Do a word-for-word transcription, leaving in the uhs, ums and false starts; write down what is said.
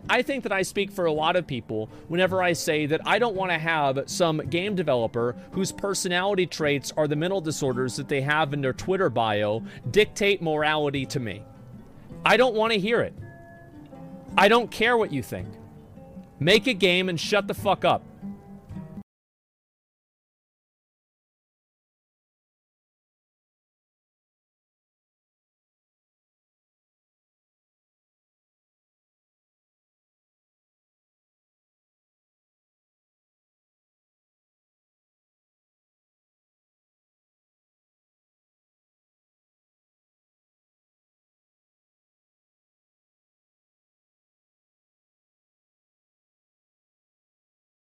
I think that I speak for a lot of people whenever I say that I don't want to have some game developer whose personality traits are the mental disorders that they have in their Twitter bio dictate morality to me. I don't want to hear it. I don't care what you think. Make a game and shut the fuck up.